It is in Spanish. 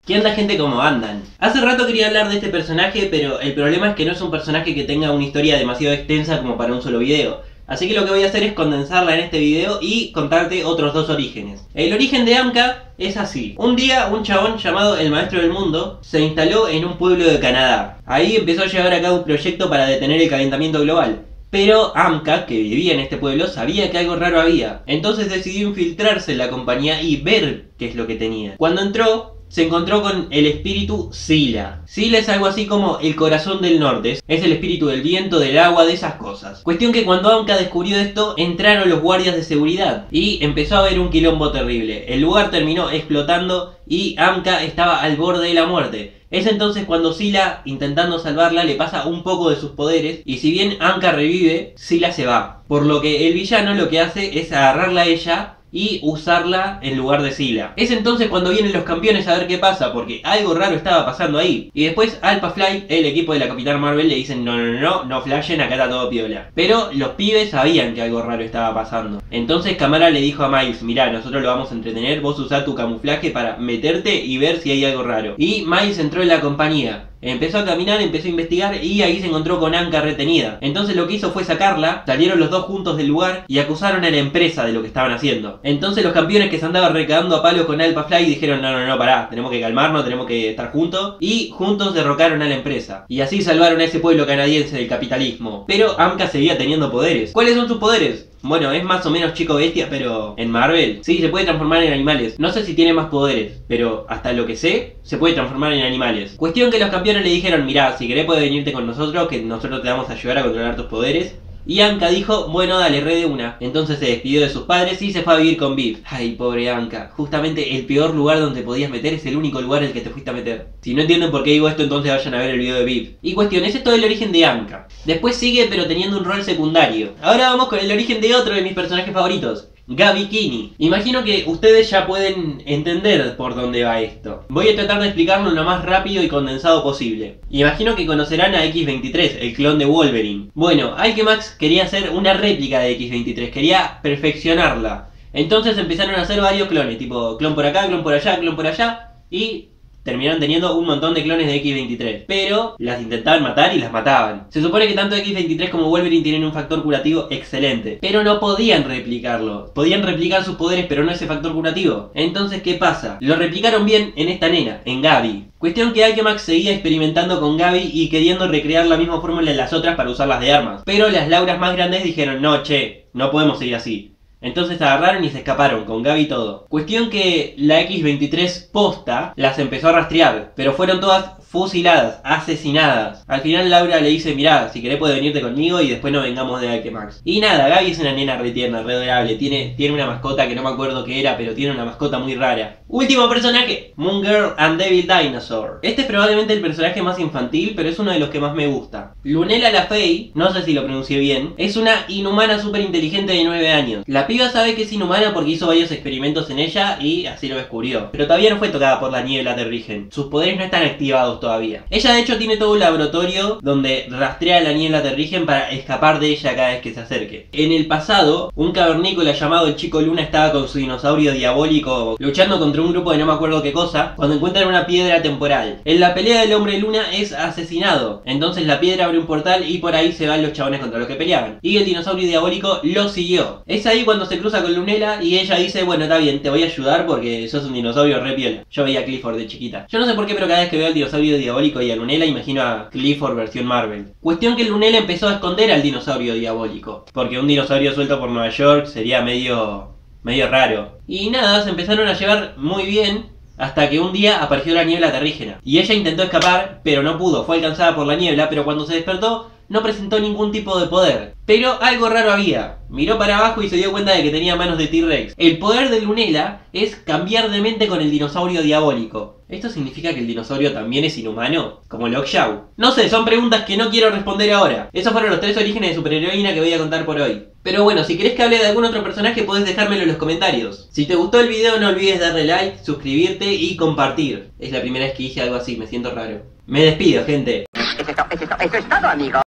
¿Qué onda, gente? ¿Cómo andan? Hace rato quería hablar de este personaje, pero el problema es que no es un personaje que tenga una historia demasiado extensa como para un solo video. Así que lo que voy a hacer es condensarla en este video y contarte otros dos orígenes. El origen de Amka es así. Un día un chabón llamado el Maestro del Mundo se instaló en un pueblo de Canadá. Ahí empezó a llevar a cabo un proyecto para detener el calentamiento global. Pero Amka, que vivía en este pueblo, sabía que algo raro había. Entonces decidió infiltrarse en la compañía y ver qué es lo que tenía. Cuando entró, se encontró con el espíritu Sila. Sila es algo así como el corazón del norte. Es el espíritu del viento, del agua, de esas cosas. Cuestión que cuando Amka descubrió esto, entraron los guardias de seguridad. Y empezó a haber un quilombo terrible. El lugar terminó explotando y Amka estaba al borde de la muerte. Es entonces cuando Sila, intentando salvarla, le pasa un poco de sus poderes. Y si bien Amka revive, Sila se va. Por lo que el villano lo que hace es agarrarla a ella y usarla en lugar de Sila. Es entonces cuando vienen los campeones a ver qué pasa, porque algo raro estaba pasando ahí. Y después Alpha Flight, el equipo de la Capitán Marvel, le dicen no flashen, acá está todo piola. Pero los pibes sabían que algo raro estaba pasando. Entonces Kamala le dijo a Miles, mirá, nosotros lo vamos a entretener, vos usá tu camuflaje para meterte y ver si hay algo raro. Y Miles entró en la compañía. Empezó a caminar, empezó a investigar y ahí se encontró con Amka retenida. Entonces lo que hizo fue sacarla, salieron los dos juntos del lugar y acusaron a la empresa de lo que estaban haciendo. Entonces los campeones que se andaban recagando a palos con Alpha Flight dijeron no, pará, tenemos que calmarnos, tenemos que estar juntos. Y juntos derrocaron a la empresa. Y así salvaron a ese pueblo canadiense del capitalismo. Pero Amka seguía teniendo poderes. ¿Cuáles son sus poderes? Bueno, es más o menos chico bestia, pero en Marvel sí se puede transformar en animales. No sé si tiene más poderes, pero hasta lo que sé, se puede transformar en animales. Cuestión que los campeones le dijeron, mirá, si querés puedes venirte con nosotros, que nosotros te vamos a ayudar a controlar tus poderes. Y Amka dijo, bueno dale, re de una. Entonces se despidió de sus padres y se fue a vivir con Viv. Ay, pobre Amka, justamente el peor lugar donde podías meter es el único lugar en el que te fuiste a meter. Si no entienden por qué digo esto, entonces vayan a ver el video de Viv. Y cuestión, ese es todo el origen de Amka. Después sigue pero teniendo un rol secundario. Ahora vamos con el origen de otro de mis personajes favoritos, Gabi Kinney. Imagino que ustedes ya pueden entender por dónde va esto. Voy a tratar de explicarlo lo más rápido y condensado posible. Imagino que conocerán a X-23, el clon de Wolverine. Bueno, Alchemax quería hacer una réplica de X-23, quería perfeccionarla. Entonces empezaron a hacer varios clones, tipo clon por acá, clon por allá, y terminaron teniendo un montón de clones de X-23. Pero las intentaban matar y las mataban. Se supone que tanto X-23 como Wolverine tienen un factor curativo excelente, pero no podían replicarlo. Podían replicar sus poderes, pero no ese factor curativo. Entonces, ¿qué pasa? Lo replicaron bien en esta nena, en Gabi. Cuestión que Alchemax seguía experimentando con Gabi y queriendo recrear la misma fórmula en las otras para usarlas de armas. Pero las Lauras más grandes dijeron, no, che, no podemos seguir así. Entonces agarraron y se escaparon, con Gabi y todo. Cuestión que la X-23 posta las empezó a rastrear, pero fueron todas fusiladas, asesinadas. Al final Laura le dice, mirá, si querés puedes venirte conmigo y después nos vengamos de Alchemax. Y nada, Gabi es una nena re tierna, re adorable. Tiene una mascota que no me acuerdo qué era, pero tiene una mascota muy rara. Último personaje, Moon Girl and Devil Dinosaur. Este es probablemente el personaje más infantil, pero es uno de los que más me gusta. Lunella LaFey, no sé si lo pronuncié bien, es una inhumana súper inteligente de 9 años. La piba sabe que es inhumana porque hizo varios experimentos en ella y así lo descubrió. Pero todavía no fue tocada por la niebla de Terrigen. Sus poderes no están activados todavía. Ella de hecho tiene todo un laboratorio donde rastrea la niebla Terrigen para escapar de ella cada vez que se acerque. En el pasado, un cavernícola llamado el Chico Luna estaba con su dinosaurio diabólico luchando contra un grupo de no me acuerdo qué cosa, cuando encuentran una piedra temporal. En la pelea del Hombre Luna es asesinado. Entonces la piedra abre un portal y por ahí se van los chabones contra los que peleaban. Y el dinosaurio diabólico lo siguió. Es ahí cuando se cruza con Lunella y ella dice, bueno, está bien, te voy a ayudar porque sos un dinosaurio re piola. Yo veía a Clifford de chiquita. Yo no sé por qué, pero cada vez que veo al dinosaurio diabólico y a Lunella imagino a Clifford versión Marvel. Cuestión que Lunella empezó a esconder al dinosaurio diabólico, porque un dinosaurio suelto por Nueva York sería medio raro. Y nada, se empezaron a llevar muy bien hasta que un día apareció la niebla terrígena. Y ella intentó escapar, pero no pudo, fue alcanzada por la niebla, pero cuando se despertó no presentó ningún tipo de poder. Pero algo raro había. Miró para abajo y se dio cuenta de que tenía manos de T-Rex. El poder de Lunella es cambiar de mente con el dinosaurio diabólico. ¿Esto significa que el dinosaurio también es inhumano? Como Lockjaw. No sé, son preguntas que no quiero responder ahora. Esos fueron los 3 orígenes de superheroína que voy a contar por hoy. Pero bueno, si querés que hable de algún otro personaje podés dejármelo en los comentarios. Si te gustó el video no olvides darle like, suscribirte y compartir. Es la primera vez que dije algo así, me siento raro. Me despido, gente. Eso es todo, amigo.